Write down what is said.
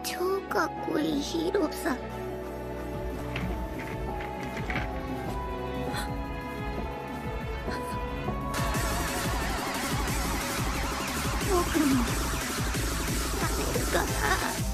超かっこいいヒーローさ。僕もなれるかな。